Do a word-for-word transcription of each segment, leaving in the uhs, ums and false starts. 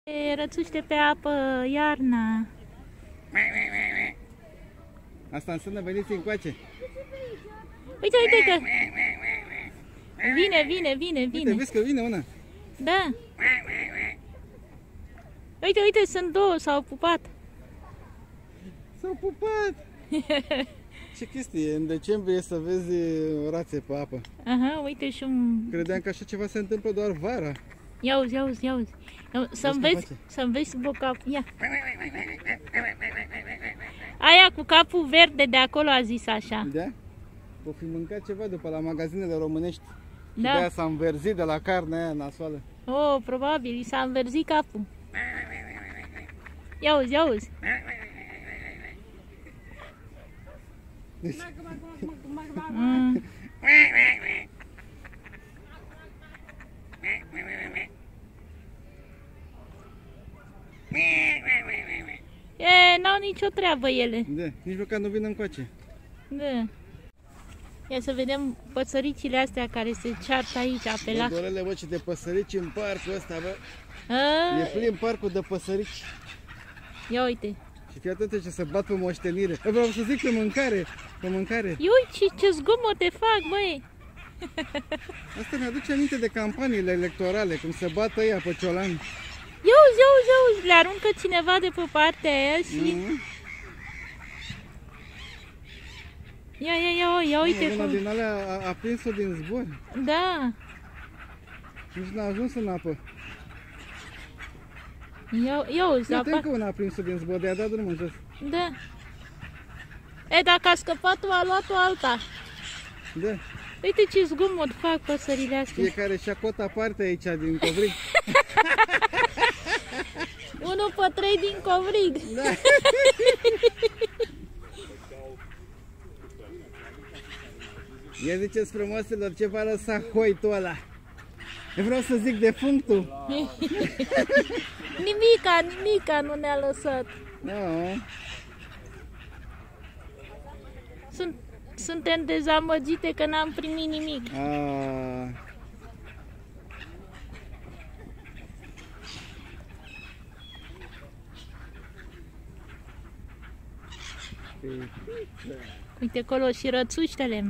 E rățuște pe apă iarna. Asta înseamnă veniți încoace. Uite, uite că... Vine, vine, vine, vine. Uite, vezi că vine una. Da. Uite, uite, sunt două, s-au pupat. S-au pupat. Ce chestie, în decembrie să vezi rațe pe apă. Aha, uite și un... Credeam că așa ceva se întâmplă doar vara. Ia uzi, ia uzi, ia uzi. Să înveți, să înveți boca... Ia. Aia cu capul verde de acolo a zis așa. Da? O fi mâncat ceva după la magazinele românești. Da. Și de aia s-a înverzit de la carnea aia nasoală. Oh, probabil, i s-a înverzit capul. Ia uzi, ia uzi. Mm. E, n-au nicio treabă ele. Da, nici măcar nu vin încoace. Da. Ia să vedem păsăricile astea care se ceartă aici pe lac. Dorele, bă, ce de păsărici în parcul ăsta, bă. A? E plin parcul de păsărici. Ia uite. Și fii atent ce se bat pe moștenire. Eu vreau să zic pe mâncare. Pe mâncare. Iui, ce, ce zgomote fac, băi. Asta mi-aduce aminte de campaniile electorale, cum se bat ăia pe ciolani. Ia uzi, ia uzi, ia uzi, le aruncă cineva de pe partea aia și... Mm-hmm. Ia, ia, ia, ia uite Una cum... din alea a, a prins-o din zbor. Da. Nici n-a ajuns în apă. Ia, ia uzi, Uite, apa... încă una a prins-o din zbor, de-a dat drumul în jos. Da. E, dacă a scăpat-o, a luat-o alta. Da. Uite ce zgomot fac păsările astea. Fiecare și-a cota parte aici din covrig. Unul pe trei din covrig. Da. Ia ziceți frumosilor, ce v-a lăsat hoitul ăla? Eu vreau să zic defunctul. Nimica, nimica nu ne-a lăsat. No. Sunt, suntem dezamăgite că n-am primit nimic. Ah. Uite acolo și rățuștele.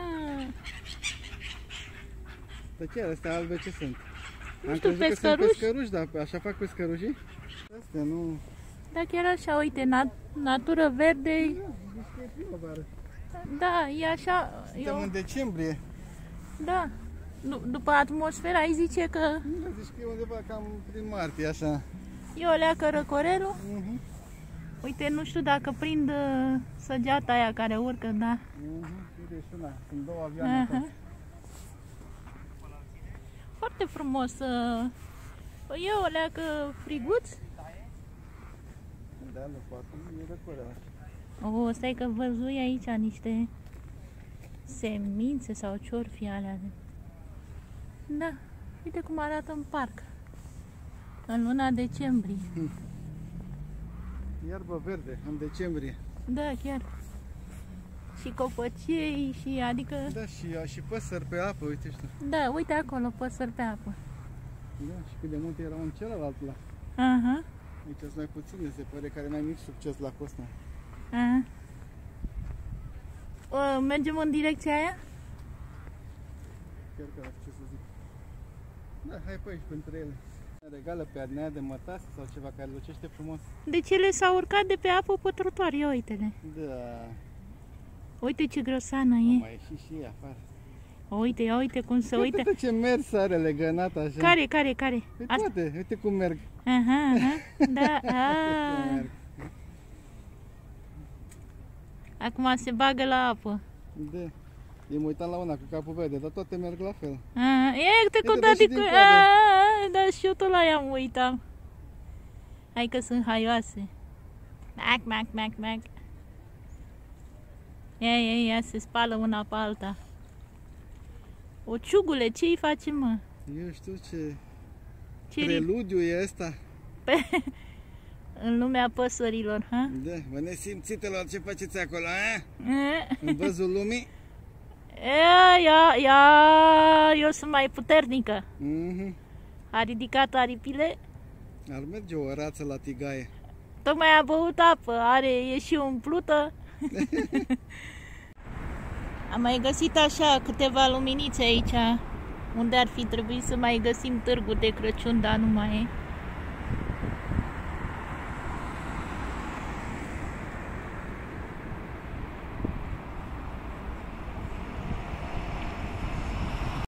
Tăcere, astea albe ce sunt? Nu știu, pescăruși? Pescăruși, dar așa fac pescărușii? Astea nu... Da, chiar așa, uite, nat natură verde. Da, e așa... Suntem eu... în decembrie. Da. După atmosfera, îi zice că... Nu, zici că e undeva cam prin martie, așa. E o leacă răcorelul. Uh-huh. Uite, nu știu dacă prind uh, săgeata aia care urcă, da. Uh-huh. Uite și una, sunt două avioane. Uh-huh. Foarte frumos. Uh, e o leacă friguț. Da, nu poate, e răcorel. Oh, stai că văzui aici niște semințe sau ce-or fi alea. Da, uite cum arată în parc. În luna decembrie. Hmm. Iarbă verde, în decembrie. Da, chiar. Și copăcei, și adică... Da, și, și păsări pe apă, uite știu. Da, uite acolo, păsări pe apă. Da, și cât de multe erau în celălalt lac. Aha. Aici sunt mai puține, se pare, care n-ai nici succes la costa. Aha. O, mergem în direcția aia? Chiar că ce să zic. Da, hai pe aici, între ele. Regală pe adnea de mătase sau ceva care lucește frumos. Deci ele s-au urcat de pe apă pe trotuar, ia uite-le. Da. Uite ce grosană e. Mai ieși și ea afară. Uite, ia uite cum se uite. Uite ce mers are legănat așa. Care, care, care? Păi toate, uite cum merg. Aha, aha, da, a. Acum se bagă la apă. Da. Eu mă uitam la una cu capul verde, dar toate merg la fel. A, e, te cu dă și din coadă. da, și eu tot la ea mă uitam. Hai că sunt haioase. Mac, mac, mac, mac. Ia, ia, ia, se spală una pe alta. O ciugule, ce îi facem, mă? Eu știu ce, ce preludiu e ăsta. Pe... În lumea păsărilor, ha? Da, vă nesimțitelor, ce faceți acolo, ha? În văzul lumii? Ia, ia, ia, eu sunt mai puternică. Mm-hmm. A ridicat aripile. Ar merge o rață la tigaie. Tocmai a băut apă, are, e și umplută. Am mai găsit așa câteva luminițe aici, unde ar fi trebuit să mai găsim târgul de Crăciun, dar nu mai e.